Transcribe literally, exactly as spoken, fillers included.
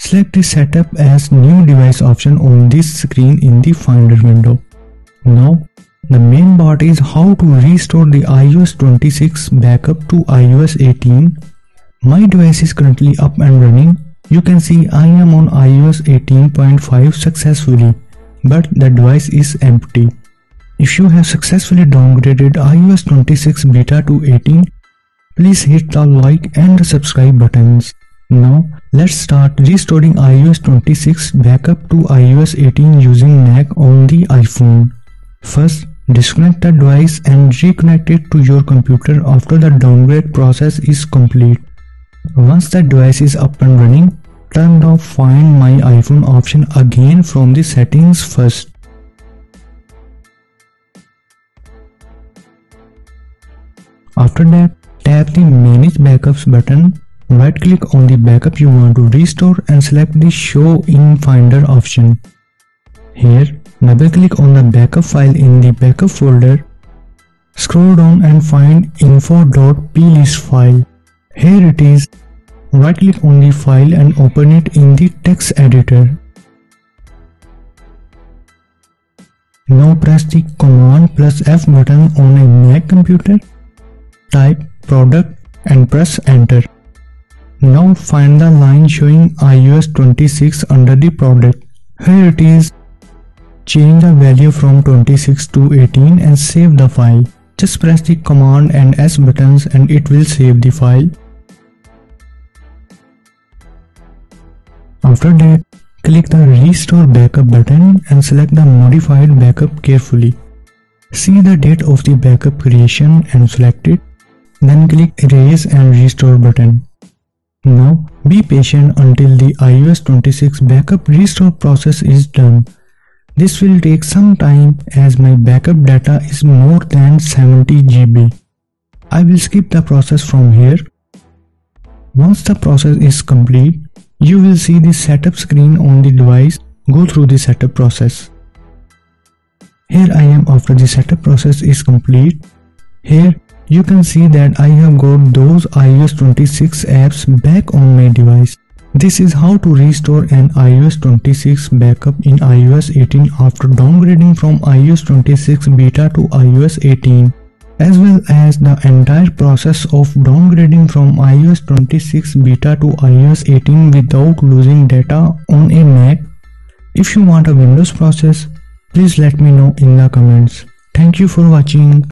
Select the Setup as New Device option on this screen in the Finder window. Now, the main part is how to restore the i O S twenty-six backup to i O S eighteen. My device is currently up and running. You can see I am on i O S eighteen point five successfully, but the device is empty. If you have successfully downgraded i O S twenty-six beta to eighteen, please hit the like and the subscribe buttons. Now, let's start restoring i O S twenty-six backup to i O S eighteen using Mac on the iPhone. First, disconnect the device and reconnect it to your computer after the downgrade process is complete. Once the device is up and running, turn the Find My iPhone option again from the settings first. After that, tap the Manage Backups button, right click on the backup you want to restore and select the Show in Finder option. Here, double click on the backup file in the backup folder. Scroll down and find info dot plist file. Here it is. Right click on the file and open it in the text editor. Now press the Command plus F button on a Mac computer. Type product and press enter. Now find the line showing i O S twenty-six under the product. Here it is. Change the value from twenty-six to eighteen and save the file. Just press the Command and S buttons and it will save the file. After that, click the Restore Backup button and select the modified backup carefully. See the date of the backup creation and select it. Then click Erase and Restore button. Now, be patient until the i O S twenty-six backup restore process is done. This will take some time as my backup data is more than seventy gigabytes. I will skip the process from here. Once the process is complete, you will see the setup screen on the device. Go through the setup process. Here I am after the setup process is complete. Here you can see that I have got those i O S twenty-six apps back on my device. This is how to restore an i O S twenty-six backup in i O S eighteen after downgrading from i O S twenty-six beta to i O S eighteen, as well as the entire process of downgrading from i O S twenty-six beta to i O S eighteen without losing data on a Mac. If you want a Windows process, please let me know in the comments. Thank you for watching.